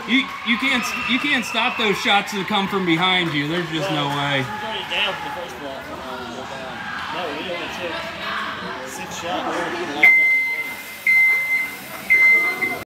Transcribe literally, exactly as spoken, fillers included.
You you can't you can't stop those shots that come from behind you. There's just well, no way. He was already down for the first block. No, we only took six shots.